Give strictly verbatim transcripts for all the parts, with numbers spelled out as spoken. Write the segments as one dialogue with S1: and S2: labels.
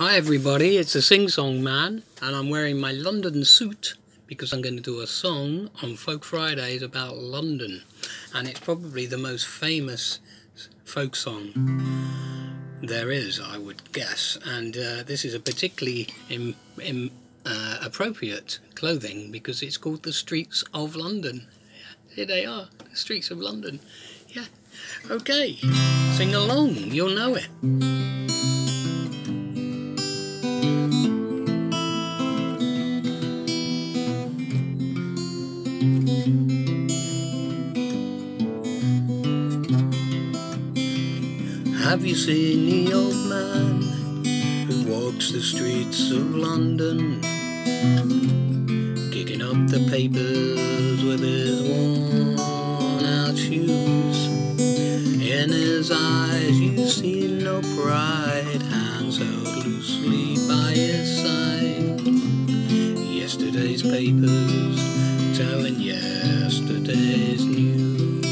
S1: Hi everybody, it's the Sing Song Man, and I'm wearing my London suit because I'm going to do a song on Folk Fridays about London, and it's probably the most famous folk song there is, I would guess, and uh, this is a particularly im im uh, appropriate clothing because it's called The Streets of London. Yeah, here they are, the streets of London. Yeah, okay, sing along, you'll know it. Have you seen the old man who walks the streets of London, kicking up the papers with his worn out shoes? In his eyes you see no pride, hands held loosely by his side. Yesterday's papers telling yesterday's news.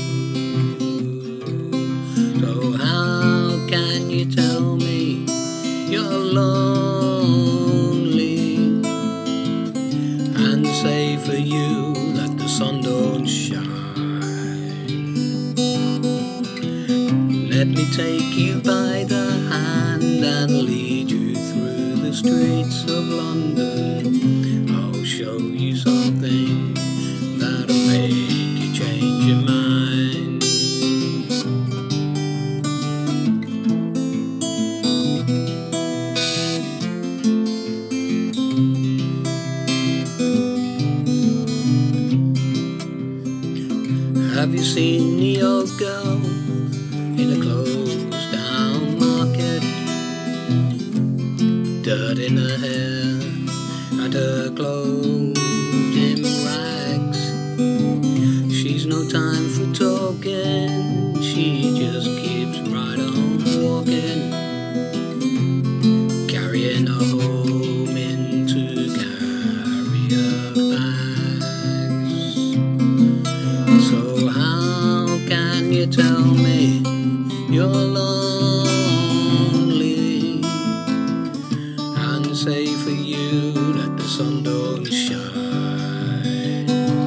S1: So how can you tell me you're lonely and say for you that the sun don't shine? Let me take you by the hand and lead you through the streets of London. I'll show you something that'll make you change your mind. Have you seen the old girl in a closed down market? Dirt in her hair and her clothes in rags. She's no time for talking, she just keeps right on walking, carrying her home into carrier bags. So can you tell me you're lonely and say for you that the sun don't shine?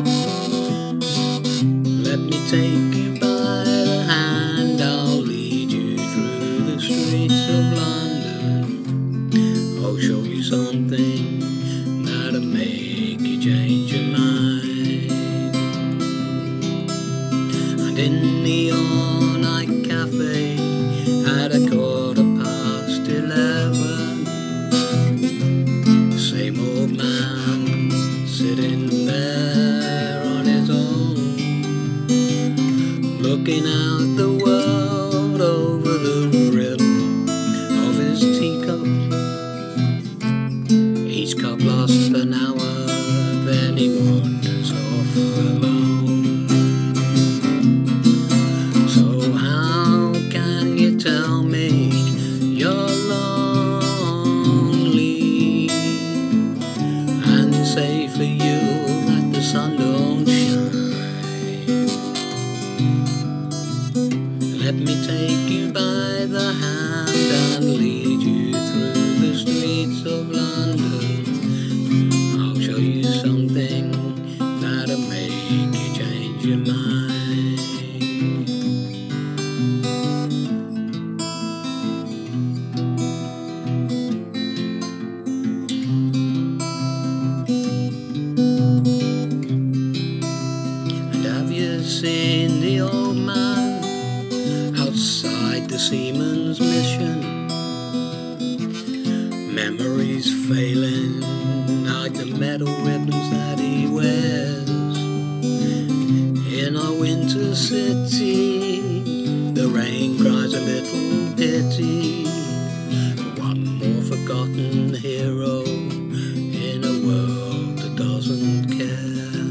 S1: Let me take you by the hand, I'll lead you through the streets of London. I'll show you something that'll make you change your mind. And in the all-night café at a quarter past eleven, same old man sitting there on his own, looking out the world over the rim of his teacup. Each cup lasts an hour, then he wanders off alone. Tell me you're lonely and say for you that the sun don't shine. Let me take you by the hand and lead you through the streets of London. I'll show you something that'll make you change your mind. Seen the old man outside the seaman's mission, memories failing like the metal ribbons that he wears. In our winter city, the rain cries a little pity, one more forgotten hero in a world that doesn't care.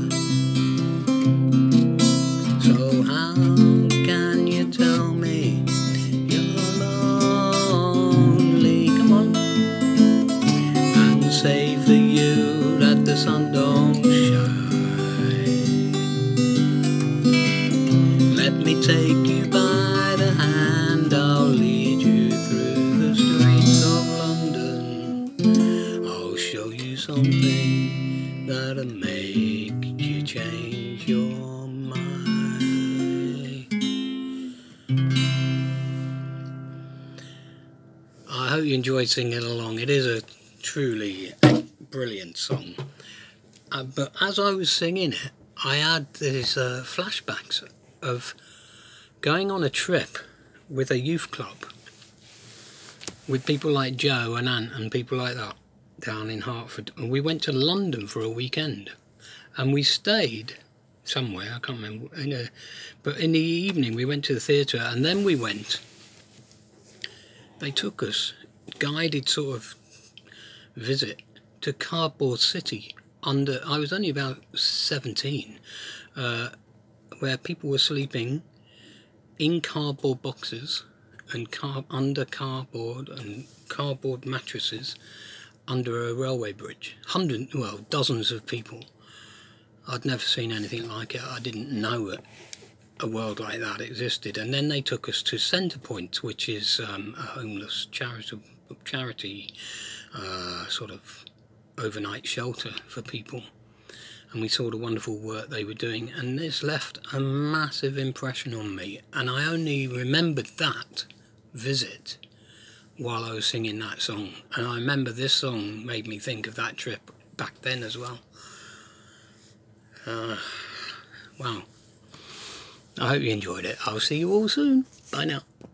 S1: So how can you tell me you're lonely? Come on, and say for you that the sun don't shine. Let me take you by the hand, I'll lead you through the streets of London. something that'll make you change your mind. I hope you enjoyed singing along. It is a truly brilliant song. Uh, but as I was singing it, I had these uh, flashbacks of going on a trip with a youth club with people like Joe and Ant and people like that down in Hertford. And we went to London for a weekend, and we stayed somewhere, I can't remember, in a, but in the evening we went to the theatre, and then we went, they took us, guided sort of visit to Cardboard City. Under, I was only about seventeen, uh, where people were sleeping in cardboard boxes and car under cardboard and cardboard mattresses under a railway bridge. Hundred, well, dozens of people. I'd never seen anything like it. I didn't know it, a world like that existed. And then they took us to Centrepoint, which is um, a homeless charity, charity uh, sort of overnight shelter for people, and we saw the wonderful work they were doing, and this left a massive impression on me, and I only remembered that visit while I was singing that song, and I remember this song made me think of that trip back then as well. Uh, wow. I hope you enjoyed it. I'll see you all soon. Bye now.